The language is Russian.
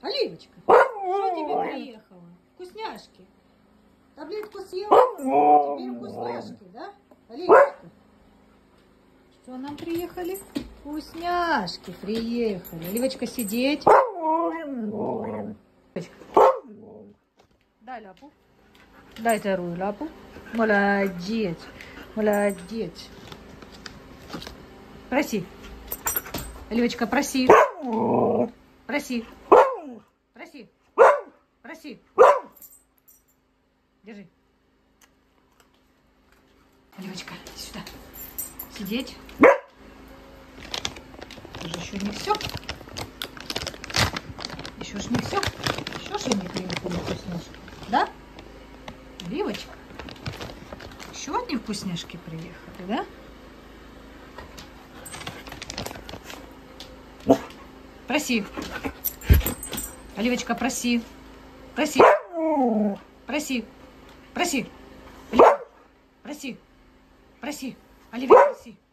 Оливочка, что тебе приехало? Вкусняшки. Таблетку съела, теперь вкусняшки, да? Оливочка. Что нам приехали? Вкусняшки приехали. Оливочка, сидеть. Дай лапу. Дай вторую лапу. Молодец. Молодец. Проси. Оливочка, проси. Проси. Проси. Проси. Держи. Оливочка, иди сюда. Сидеть. Это же еще не все. Еще ж не все. Еще же не приехали вкусняшки. Да? Оливочка. Еще одни вкусняшки приехали, да? Проси. Оливочка, проси. Проси. Проси. Проси. Проси. Проси. Оливия, проси.